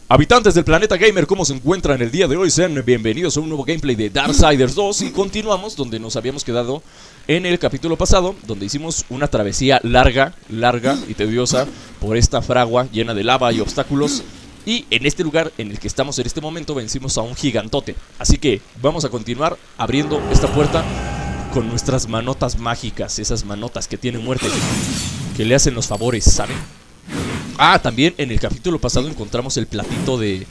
Habitantes del planeta gamer, ¿cómo se encuentran el día de hoy? Sean bienvenidos a un nuevo gameplay de Darksiders 2. Y continuamos donde nos habíamos quedado en el capítulo pasado, donde hicimos una travesía larga y tediosa por esta fragua llena de lava y obstáculos. Y en este lugar en el que estamos en este momento vencimos a un gigantote. Así que vamos a continuar abriendo esta puerta con nuestras manotas mágicas. Esas manotas que tienen muerte, que le hacen los favores, ¿saben? Ah, también en el capítulo pasado encontramos el platito de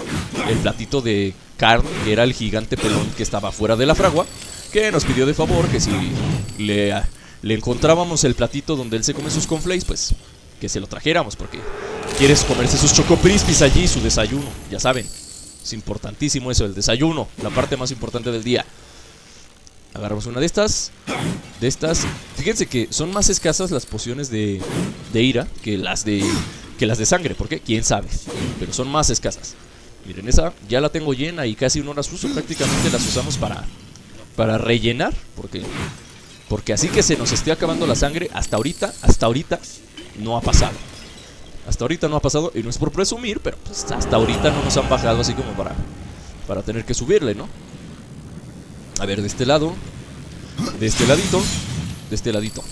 Karn, que era el gigante pelón que estaba fuera de la fragua, que nos pidió de favor que si le encontrábamos el platito donde él se come sus cornflakes, pues que se lo trajéramos, porque quieres comerse sus chocoprispis allí, su desayuno, ya saben. Es importantísimo eso, el desayuno, la parte más importante del día. Agarramos una de estas. Fíjense que son más escasas las pociones de ira que las de sangre. ¿Por qué? ¿Quién sabe? Pero son más escasas. Miren, esa ya la tengo llena y casi no las uso. Prácticamente las usamos para rellenar. Porque así que se nos esté acabando la sangre, hasta ahorita no ha pasado. Hasta ahorita no ha pasado, y no es por presumir, pero pues hasta ahorita no nos han bajado así como para tener que subirle, ¿no? A ver, de este lado, de este ladito, de este ladito.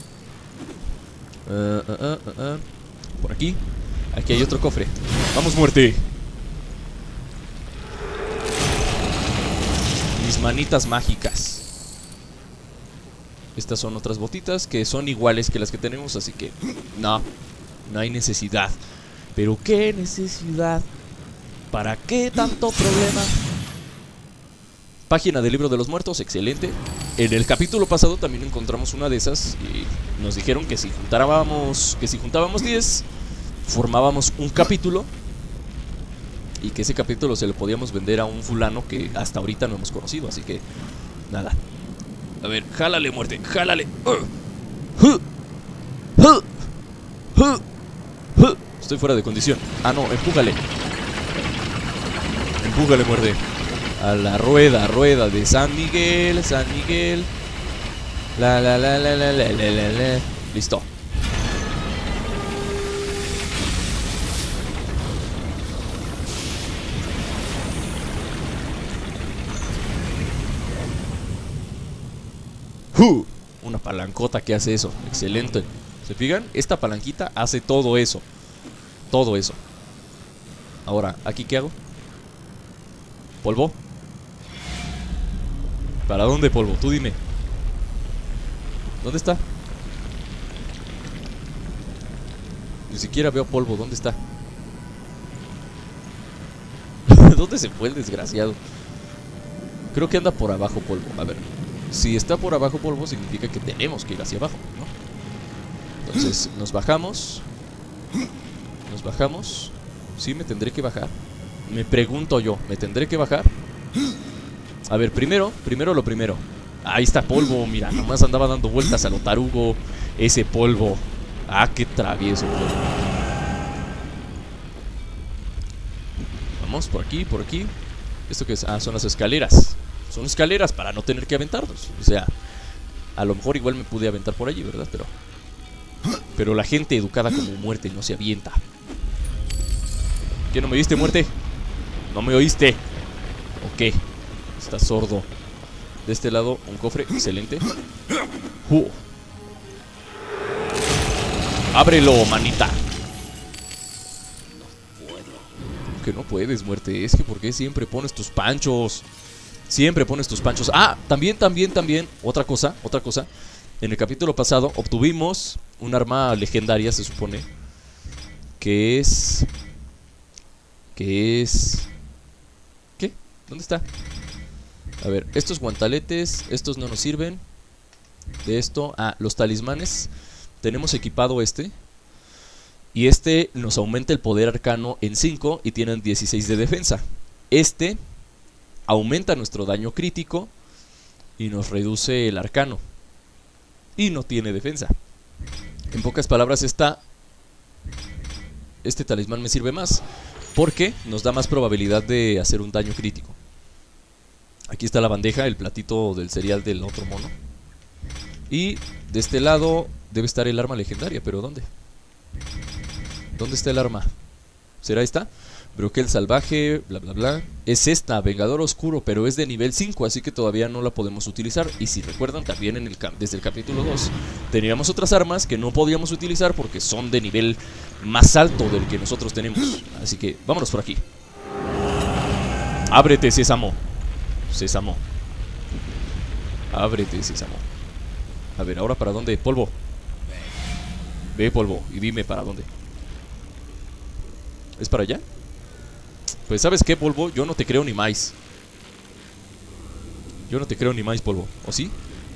Por aquí. Aquí hay otro cofre. ¡Vamos, muerte! Mis manitas mágicas. Estas son otras botitas que son iguales que las que tenemos, así que no hay necesidad. ¿Pero qué necesidad? ¿Para qué tanto problema? Página del libro de los muertos, excelente. En el capítulo pasado también encontramos una de esas y nos dijeron que si juntábamos 10, formábamos un capítulo, y que ese capítulo se le podíamos vender a un fulano que hasta ahorita no hemos conocido, así que nada. A ver, jálale, muerte, jálale. Estoy fuera de condición. Ah, no, empújale. Empújale, muerte. A la rueda de San Miguel, San Miguel. La. Listo. Una palancota que hace eso. Excelente. ¿Se fijan? Esta palanquita hace todo eso. Todo eso. Ahora, ¿aquí qué hago? ¿Polvo? ¿Para dónde, polvo? Tú dime. ¿Dónde está? Ni siquiera veo polvo. ¿Dónde está? ¿Dónde se fue el desgraciado? Creo que anda por abajo, polvo. A ver. Si está por abajo, polvo, significa que tenemos que ir hacia abajo, ¿no? Entonces, nos bajamos. Nos bajamos. ¿Sí me tendré que bajar? Me pregunto yo, ¿me tendré que bajar? A ver, primero lo primero. Ahí está polvo, mira, nomás andaba dando vueltas a lo tarugo ese polvo. Ah, qué travieso polvo. Vamos, por aquí, por aquí. ¿Esto qué es? Ah, son las escaleras. Son escaleras para no tener que aventarnos. O sea, a lo mejor igual me pude aventar por allí, ¿verdad? Pero la gente educada como muerte no se avienta. ¿Qué, no me viste, muerte? ¿No me oíste? ¿O qué? Está sordo. De este lado, un cofre, excelente. ¡Ábrelo, manita! No puedo. ¿Cómo que no puedes, muerte? Es que ¿por qué siempre pones tus panchos? Siempre pones tus panchos. Ah, también. Otra cosa. En el capítulo pasado obtuvimos un arma legendaria, se supone. Que es... ¿Qué? ¿Dónde está? A ver, estos guantaletes, estos no nos sirven. De esto, los talismanes. Tenemos equipado este. Y este nos aumenta el poder arcano en 5 y tienen 16 de defensa. Este aumenta nuestro daño crítico y nos reduce el arcano. Y no tiene defensa. En pocas palabras, este talismán me sirve más, porque nos da más probabilidad de hacer un daño crítico. Aquí está la bandeja, el platito del cereal del otro mono. Y de este lado debe estar el arma legendaria, pero ¿dónde? ¿Dónde está el arma? ¿Será esta? Broquel salvaje, bla bla bla. Es esta, Vengador Oscuro, pero es de nivel 5, así que todavía no la podemos utilizar. Y si recuerdan, también desde el capítulo 2 teníamos otras armas que no podíamos utilizar porque son de nivel más alto del que nosotros tenemos. Así que vámonos por aquí. Ábrete, Sésamo. Sésamo. Ábrete, Sésamo. A ver, ¿ahora para dónde? Polvo. Ve, Polvo, y dime para dónde. ¿Es para allá? Pues ¿sabes qué, Polvo? Yo no te creo ni más. Yo no te creo ni más, Polvo. ¿O sí?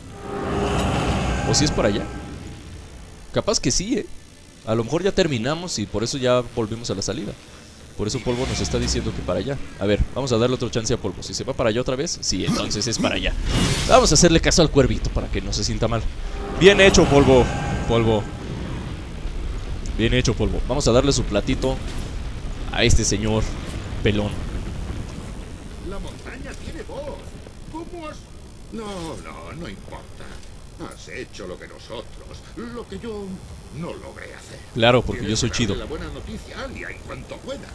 ¿O sí es para allá? Capaz que sí, A lo mejor ya terminamos y por eso ya volvimos a la salida. Por eso Polvo nos está diciendo que para allá. A ver, vamos a darle otro chance a Polvo. Si se va para allá otra vez, sí, entonces es para allá. Vamos a hacerle caso al cuervito para que no se sienta mal. Bien hecho, Polvo. Polvo. Bien hecho, Polvo. Vamos a darle su platito a este señor pelón. La montaña tiene voz. ¿Cómo has...? No importa. Has hecho lo que nosotros, lo que yo no logré hacer. Claro, porque yo Tienes soy que chido. darle la buena noticia a Alia en cuanto puedas.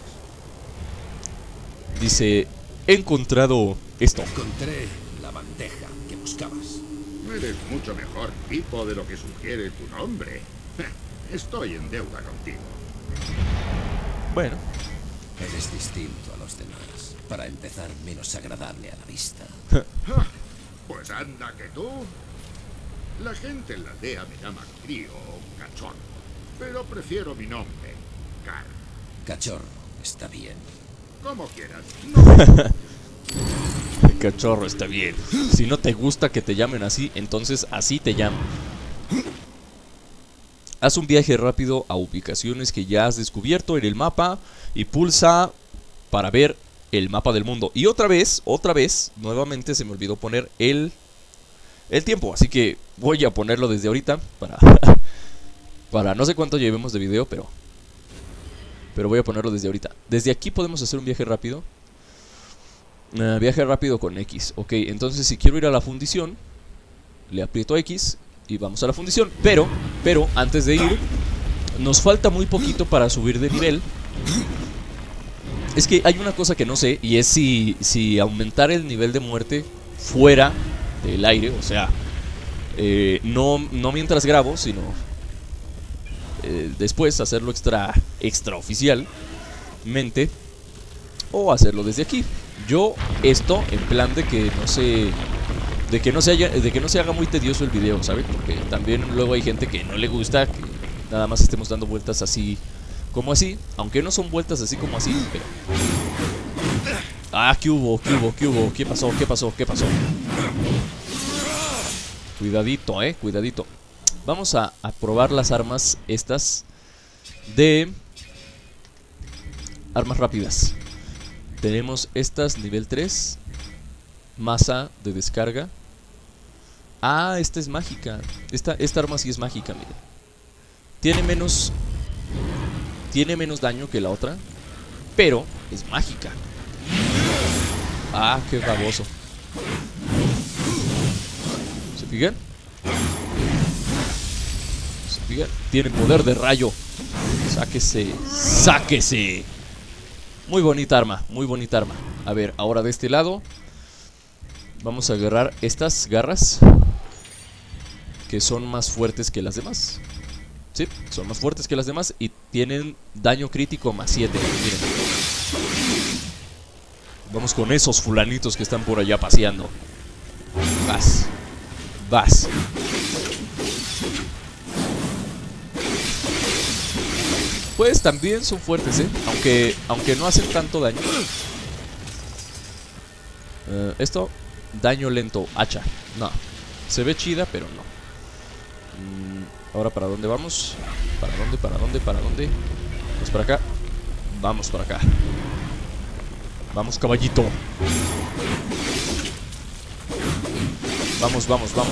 Dice, he encontrado esto. Encontré la bandeja que buscabas. Eres mucho mejor tipo de lo que sugiere tu nombre. Estoy en deuda contigo. Bueno, Eres distinto a los demás. Para empezar, menos agradable a la vista. Pues anda que tú. La gente en la aldea me llama crío o cachorro, pero prefiero mi nombre, Car. Cachorro, está bien. Como quieras. No. el cachorro está bien. Si no te gusta que te llamen así, entonces así te llaman. Haz un viaje rápido a ubicaciones que ya has descubierto en el mapa y pulsa para ver el mapa del mundo. Y otra vez, nuevamente se me olvidó poner el tiempo. Así que voy a ponerlo desde ahorita para no sé cuánto llevemos de video, pero voy a ponerlo desde ahorita. Desde aquí podemos hacer un viaje rápido. Viaje rápido con X. Ok, entonces si quiero ir a la fundición, le aprieto X y vamos a la fundición. Pero antes de ir, nos falta muy poquito para subir de nivel. Es que hay una cosa que no sé, y es si aumentar el nivel de muerte fuera del aire, o sea, no mientras grabo, sino después hacerlo extraoficialmente, o hacerlo desde aquí. Yo esto en plan de que no se haga muy tedioso el video, ¿saben? Porque también luego hay gente que no le gusta que nada más estemos dando vueltas así como así, aunque no son vueltas así como así, pero... Ah, ¿qué hubo? ¿Qué pasó? Cuidadito, cuidadito. Vamos a probar las armas estas de... Armas rápidas. Tenemos estas, nivel 3. Masa de descarga. Ah, esta es mágica. Esta arma sí es mágica, miren. Tiene menos daño que la otra, pero es mágica. Ah, qué baboso. ¿Se fijan? Tiene poder de rayo. Sáquese. Muy bonita arma, A ver, ahora de este lado vamos a agarrar estas garras, que son más fuertes que las demás. Sí, son más fuertes que las demás y tienen daño crítico más 7. Miren. Vamos con esos fulanitos que están por allá paseando. Vas. Pues también son fuertes, aunque no hacen tanto daño. Esto, daño lento, hacha. No, se ve chida, pero no. Ahora, ¿para dónde vamos? ¿Para dónde? Vamos para acá. Vamos para acá. Vamos, caballito. Vamos.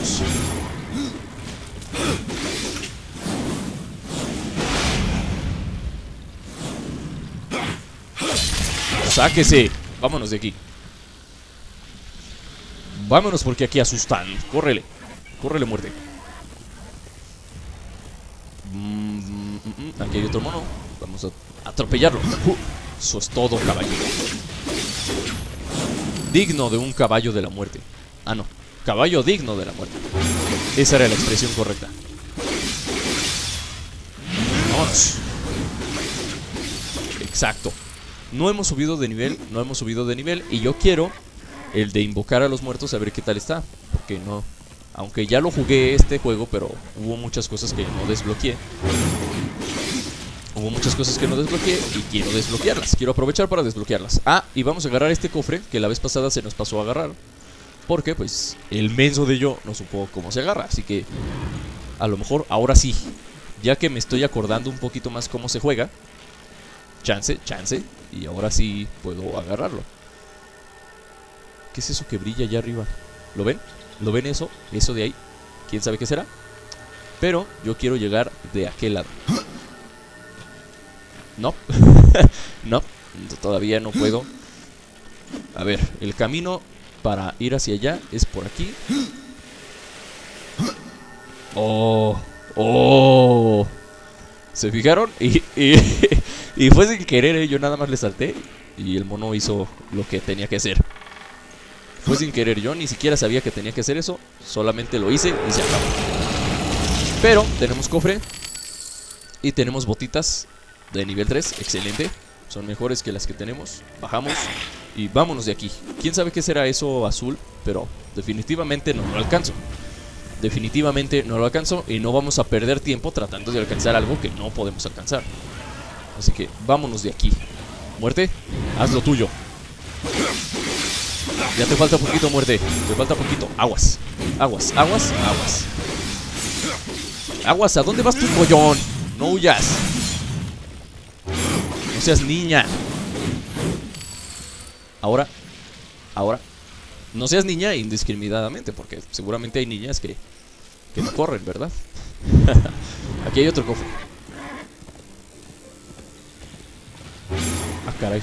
Sáquese. Vámonos de aquí. Vámonos porque aquí asustan. Córrele, muerte. Aquí hay otro mono. Vamos a atropellarlo. Eso es todo, caballero. Digno de un caballo de la muerte. Ah, no. Caballo digno de la muerte. Esa era la expresión correcta. Vámonos. Exacto. No hemos subido de nivel. No hemos subido de nivel. Y yo quiero el de invocar a los muertos, a ver qué tal está. Porque no... Aunque ya lo jugué este juego, pero hubo muchas cosas que no desbloqueé. Hubo muchas cosas que no desbloqueé y quiero desbloquearlas. Quiero aprovechar para desbloquearlas. Ah, y vamos a agarrar este cofre que la vez pasada se nos pasó a agarrar. Porque, pues, el menso de yo no supo cómo se agarra. Así que, a lo mejor, ahora sí. Ya que me estoy acordando un poquito más cómo se juega. Chance. Y ahora sí puedo agarrarlo. ¿Qué es eso que brilla allá arriba? ¿Lo ven? ¿Lo ven eso? Eso de ahí. ¿Quién sabe qué será? Pero yo quiero llegar de aquel lado. No. No. Todavía no puedo. A ver, el camino para ir hacia allá es por aquí. Oh. ¿Se fijaron? Y fue sin querer, yo nada más le salté y el mono hizo lo que tenía que hacer. Fue sin querer, yo ni siquiera sabía que tenía que hacer eso. Solamente lo hice y se acabó. Pero tenemos cofre y tenemos botitas de nivel 3, excelente. Son mejores que las que tenemos. Bajamos y vámonos de aquí. Quién sabe qué será eso azul, pero definitivamente no lo alcanzo. Definitivamente no lo alcanzo y no vamos a perder tiempo tratando de alcanzar algo que no podemos alcanzar. Así que vámonos de aquí. Muerte, haz lo tuyo. Ya te falta poquito, muerte. Te falta poquito. Aguas. Aguas, ¿a dónde vas tú, collón? No huyas. No seas niña. Ahora. No seas niña indiscriminadamente, porque seguramente hay niñas que no corren, ¿verdad? Aquí hay otro cofre. Ah, caray.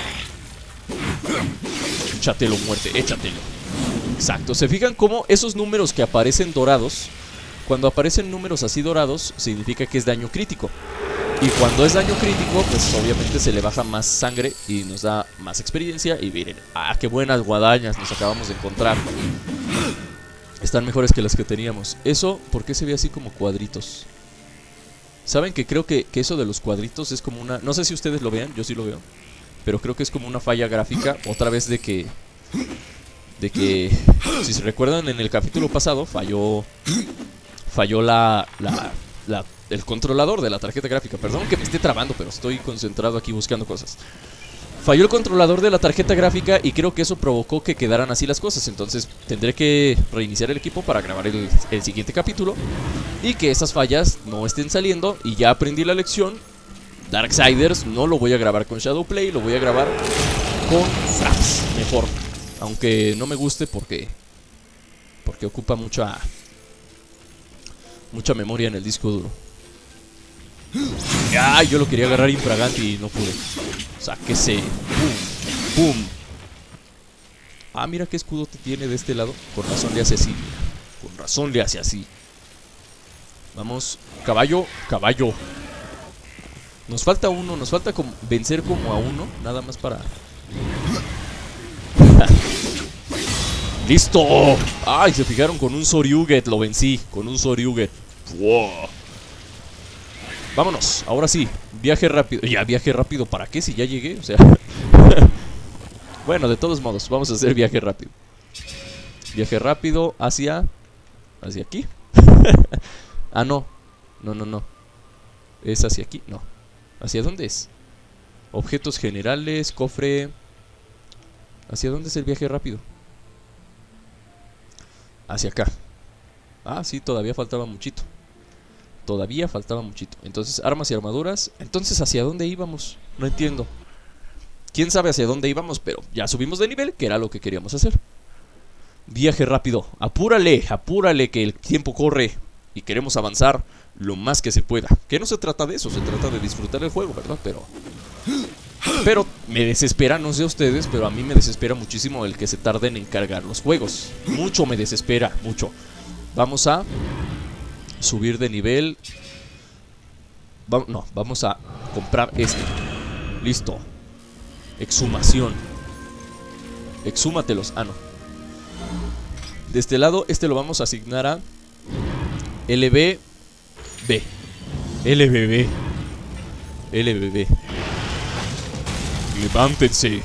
Échatelo, muerte, échatelo. Exacto, ¿se fijan cómo esos números que aparecen dorados? Cuando aparecen números así dorados, significa que es daño crítico. Y cuando es daño crítico, pues obviamente se le baja más sangre y nos da más experiencia. Y miren, qué buenas guadañas nos acabamos de encontrar. Están mejores que las que teníamos. Eso, ¿por qué se ve así como cuadritos? ¿Saben que creo que eso de los cuadritos es como una... No sé si ustedes lo vean, yo sí lo veo. Pero creo que es como una falla gráfica. Otra vez de que... Si se recuerdan, en el capítulo pasado falló el controlador de la tarjeta gráfica. Perdón que me esté trabando, pero estoy concentrado aquí buscando cosas. Falló el controlador de la tarjeta gráfica y creo que eso provocó que quedaran así las cosas. Entonces tendré que reiniciar el equipo para grabar el siguiente capítulo y que esas fallas no estén saliendo. Y ya aprendí la lección. Darksiders no lo voy a grabar con Shadowplay, lo voy a grabar con Fraps, mejor. Aunque no me guste porque ocupa mucha memoria en el disco duro. ¡Ay! Yo lo quería agarrar infraganti y no pude. Sáquese. ¡Pum! ¡Pum! Ah, mira qué escudo te tiene de este lado. Con razón le hace así. Con razón le hace así. Vamos. Caballo. Nos falta uno. Nos falta vencer como a uno. Nada más para... ¡Listo! ¡Ay! Se fijaron, con un Soryuget lo vencí. Con un Soryuget. ¡Wow! Vámonos, ahora sí. Viaje rápido. Ya, viaje rápido, ¿para qué? Si ya llegué, o sea... Bueno, de todos modos, vamos a hacer viaje rápido. Viaje rápido hacia... ¿Hacia aquí? Ah, no. No. ¿Es hacia aquí? No. ¿Hacia dónde es? Objetos generales, cofre... ¿Hacia dónde es el viaje rápido? Hacia acá. Ah, sí, todavía faltaba muchito. Entonces, armas y armaduras. Entonces, ¿hacia dónde íbamos? No entiendo. Quién sabe hacia dónde íbamos, pero ya subimos de nivel, que era lo que queríamos hacer. Viaje rápido. Apúrale, que el tiempo corre y queremos avanzar lo más que se pueda. Que no se trata de eso, se trata de disfrutar el juego, ¿verdad? Pero me desespera, no sé a ustedes, pero a mí me desespera muchísimo el que se tarden en cargar los juegos. Mucho me desespera, mucho. Vamos a subir de nivel. Vamos a comprar este. Listo. Exhumación. Exhúmatelos. Ah, no. De este lado, este lo vamos a asignar a LBB. LBB. LBB. Levántense.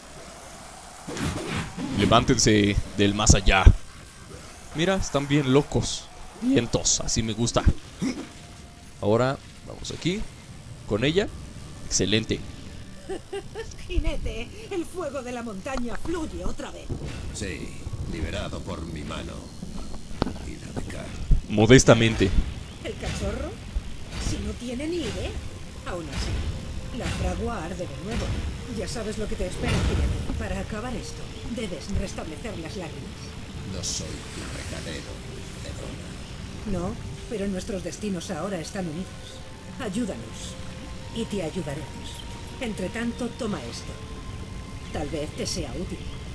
Levántense del más allá. Mira, están bien locos. Vientos, así me gusta. Ahora, vamos aquí. Con ella. Excelente. Jinete, el fuego de la montaña fluye otra vez. Sí, liberado por mi mano. Y la de Carl. Modestamente. ¿El cachorro? Si no tiene ni idea. Aún así, la fragua arde de nuevo. Ya sabes lo que te espera, Jinete. Para acabar esto, debes restablecer las lágrimas. No soy tu recadero, Edona. No, pero nuestros destinos ahora están unidos. Ayúdanos. Y te ayudaremos. Entre tanto, toma esto. Tal vez te sea útil.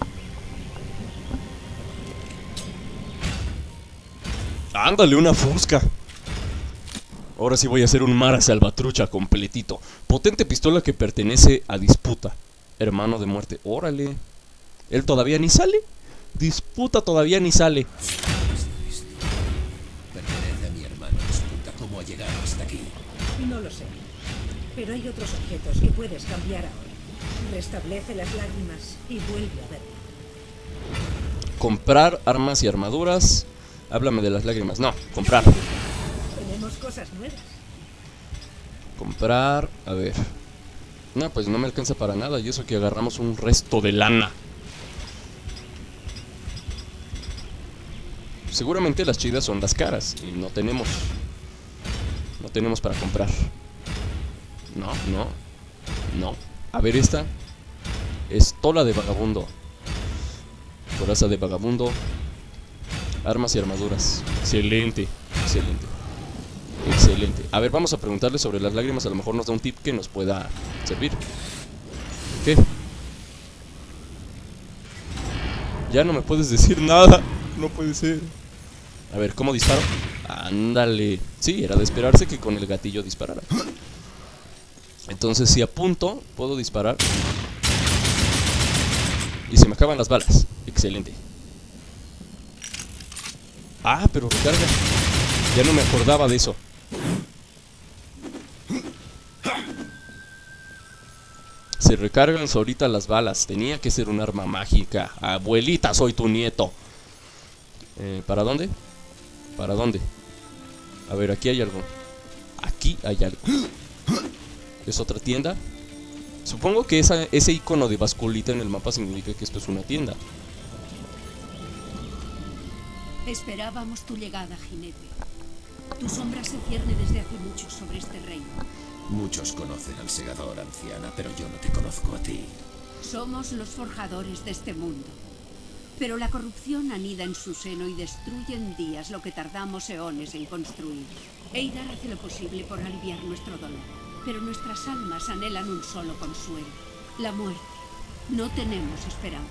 Ándale, una fusca. Ahora sí voy a hacer un Mara Salvatrucha completito. Potente pistola que pertenece a Disputa, hermano de muerte. Órale. Él todavía ni sale. Disputa todavía ni sale. Pertenece a mi hermano Disputa. ¿Cómo ha llegado hasta aquí? No lo sé. Pero hay otros objetos que puedes cambiar ahora. Restablece las lágrimas y vuelve a verlo. Comprar armas y armaduras. Háblame de las lágrimas. No, comprar. Tenemos cosas nuevas. Comprar, a ver. No, pues no me alcanza para nada. Y eso que agarramos un resto de lana. Seguramente las chidas son las caras. Y no tenemos. No tenemos para comprar. No, no. No. A ver esta. Estola de vagabundo. Coraza de vagabundo. Armas y armaduras. Excelente. Excelente. Excelente. A ver, vamos a preguntarle sobre las lágrimas. A lo mejor nos da un tip que nos pueda servir. ¿Qué? Ya no me puedes decir nada. No puede ser. A ver, ¿cómo disparo? Ándale. Sí, era de esperarse que con el gatillo disparara. Entonces si apunto, puedo disparar. Y se me acaban las balas. Excelente. Ah, pero recarga. Ya no me acordaba de eso. Se recargan ahorita las balas. Tenía que ser un arma mágica. Abuelita, soy tu nieto. ¿Para dónde? ¿Para dónde? A ver, aquí hay algo. Aquí hay algo. ¿Es otra tienda? Supongo que ese icono de basculita en el mapa significa que esto es una tienda. Esperábamos tu llegada, jinete. Tu sombra se cierne desde hace mucho sobre este reino. Muchos conocen al segador, anciana, pero yo no te conozco a ti. Somos los forjadores de este mundo. Pero la corrupción anida en su seno y destruye en días lo que tardamos eones en construir. Eidar hace lo posible por aliviar nuestro dolor, pero nuestras almas anhelan un solo consuelo: la muerte. No tenemos esperanza.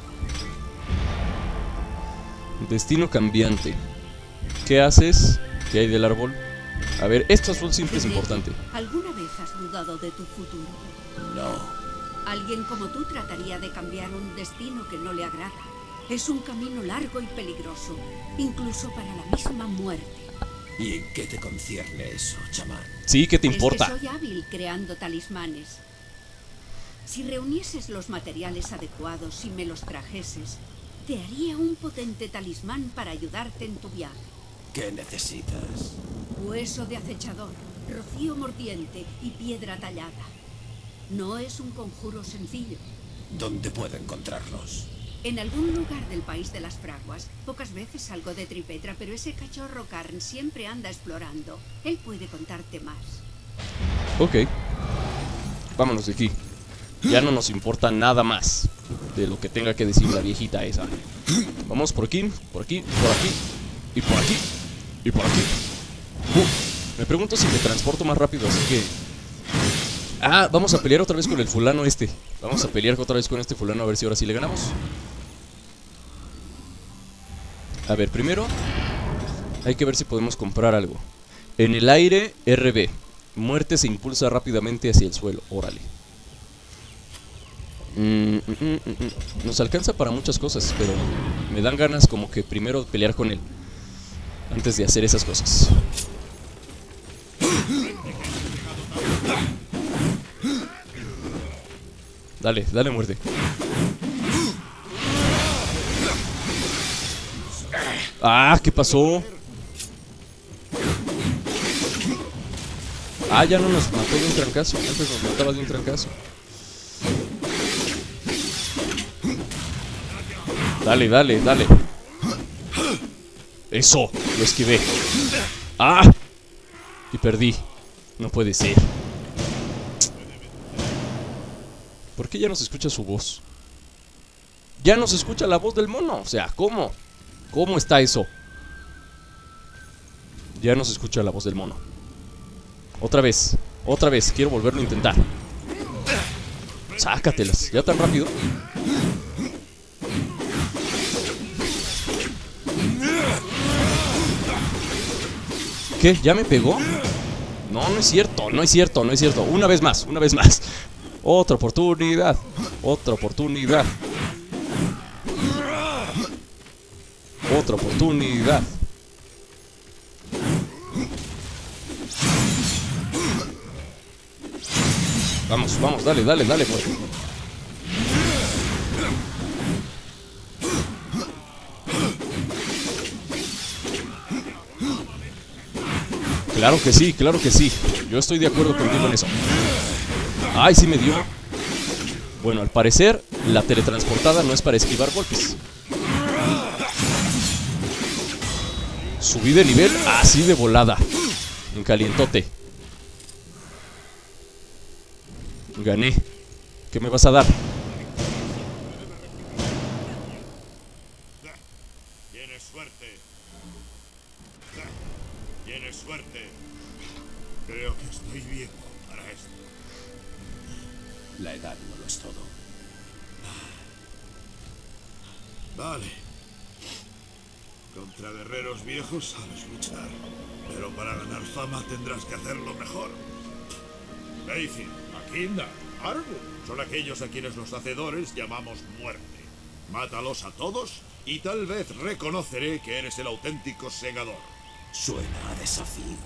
Destino cambiante. ¿Qué haces? ¿Qué hay del árbol? A ver, esto azul siempre es importante. ¿Alguna vez has dudado de tu futuro? No. Alguien como tú trataría de cambiar un destino que no le agrada. Es un camino largo y peligroso, incluso para la misma muerte. ¿Y en qué te concierne eso, chamán? Sí, ¿qué te importa? Es que soy hábil creando talismanes. Si reunieses los materiales adecuados y me los trajeses, te haría un potente talismán para ayudarte en tu viaje. ¿Qué necesitas? Hueso de acechador, rocío mordiente y piedra tallada. No es un conjuro sencillo. ¿Dónde puedo encontrarlos? En algún lugar del país de las fraguas. Pocas veces salgo de Tripetra, pero ese cachorro Karn siempre anda explorando. Él puede contarte más. Ok. Vámonos de aquí. Ya no nos importa nada más de lo que tenga que decir la viejita esa. Vamos por aquí, por aquí, por aquí. Y por aquí. Y por aquí. Me pregunto si me transporto más rápido, así que... Ah, vamos a pelear otra vez con el fulano este. Vamos a pelear otra vez con este fulano, a ver si ahora sí le ganamos. A ver, primero hay que ver si podemos comprar algo. En el aire, RB. Muerte se impulsa rápidamente hacia el suelo. Órale. Nos alcanza para muchas cosas, pero me dan ganas como que primero pelear con él antes de hacer esas cosas. Dale, dale muerte. Ah, ¿qué pasó? Ah, ya no nos mató de un trancazo. Antes nos mataba de un trancazo. Dale, dale, dale. Eso, lo esquivé. ¡Ah! Y perdí. No puede ser. ¿Por qué ya no se escucha su voz? Ya no se escucha la voz del mono. O sea, ¿cómo? ¿Cómo está eso? Ya no se escucha la voz del mono. Otra vez, quiero volverlo a intentar. Sácatelas, ya tan rápido. ¿Qué? ¿Ya me pegó? No, no es cierto, no es cierto, no es cierto. Una vez más, una vez más. Otra oportunidad, otra oportunidad. Otra oportunidad. Vamos, vamos, dale, dale, dale, pues. Claro que sí, claro que sí. Yo estoy de acuerdo contigo en eso. Ay, sí me dio. Bueno, al parecer la teletransportada no es para esquivar golpes. Subí de nivel así de volada. En calientote. Gané. ¿Qué me vas a dar? Tienes suerte. Tienes suerte. Creo que estoy viejo para esto. La edad no lo es todo. Vale. Contra guerreros viejos sabes luchar. Pero para ganar fama tendrás que hacerlo mejor. Leifin, Maquinda, Arbor son aquellos a quienes los hacedores llamamos muerte. Mátalos a todos y tal vez reconoceré que eres el auténtico segador. Suena a desafío.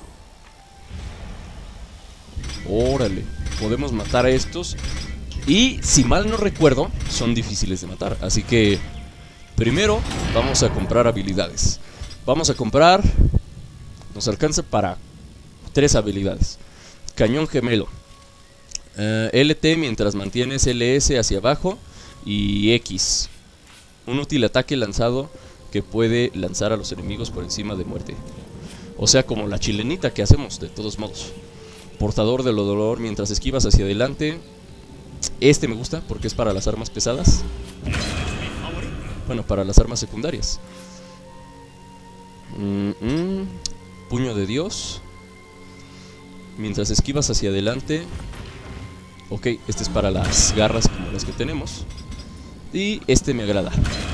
Órale, podemos matar a estos. Y si mal no recuerdo, son difíciles de matar. Así que primero vamos a comprar habilidades. Vamos a comprar... Nos alcanza para 3 habilidades. Cañón gemelo. LT mientras mantienes LS hacia abajo. Y X. Un útil ataque lanzado que puede lanzar a los enemigos por encima de muerte. O sea, como la chilenita que hacemos, de todos modos. Portador del dolor mientras esquivas hacia adelante. Este me gusta porque es para las armas pesadas. Bueno, para las armas secundarias. Puño de Dios. Mientras esquivas hacia adelante. Ok, este es para las garras como las que tenemos. Y este me agrada.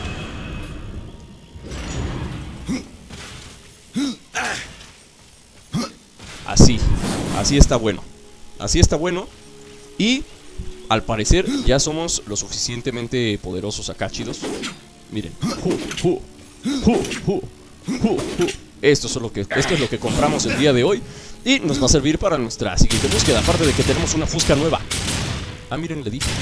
Así está bueno. Así está bueno. Y al parecer ya somos lo suficientemente poderosos acá, chidos. Miren. Esto es lo que compramos el día de hoy. Y nos va a servir para nuestra siguiente búsqueda. Aparte de que tenemos una fusca nueva. Ah, miren, le dije.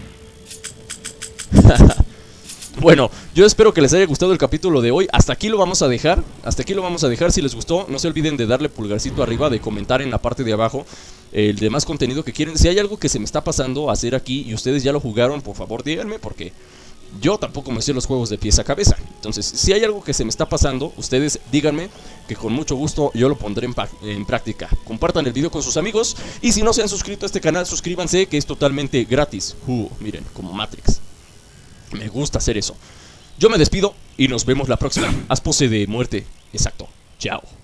Bueno, yo espero que les haya gustado el capítulo de hoy. Hasta aquí lo vamos a dejar. Si les gustó, no se olviden de darle pulgarcito arriba, de comentar en la parte de abajo el demás contenido que quieren. Si hay algo que se me está pasando a hacer aquí y ustedes ya lo jugaron, por favor díganme, porque yo tampoco me sé los juegos de pies a cabeza. Entonces, si hay algo que se me está pasando, ustedes díganme, que con mucho gusto yo lo pondré en práctica. Compartan el video con sus amigos. Y si no se han suscrito a este canal, suscríbanse, que es totalmente gratis. Miren, como Matrix. Me gusta hacer eso. Yo me despido y nos vemos la próxima. Haz pose de muerte. Exacto. Chao.